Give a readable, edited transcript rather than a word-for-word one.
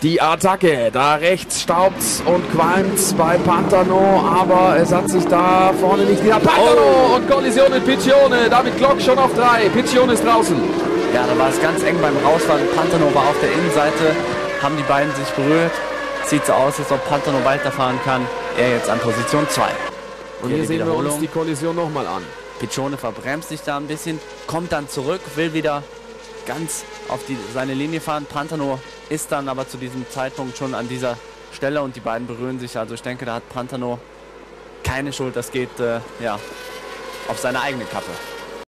Die Attacke, da rechts staubt's und qualmt's bei Pantano, aber es hat sich da vorne nicht wieder... Pantano und Kollision mit Piccione, damit Glock schon auf 3, Piccione ist draußen. Ja, da war es ganz eng beim Rausfahren. Pantano war auf der Innenseite, haben die beiden sich berührt. Sieht so aus, als ob Pantano weiterfahren kann. Er jetzt an Position 2. Und hier sehen wir uns die Kollision nochmal an. Piccione verbremst sich da ein bisschen, kommt dann zurück, will wieder ganz auf seine Linie fahren. Pantano ist dann aber zu diesem Zeitpunkt schon an dieser Stelle und die beiden berühren sich. Also ich denke, da hat Pantano keine Schuld. Das geht ja auf seine eigene Kappe.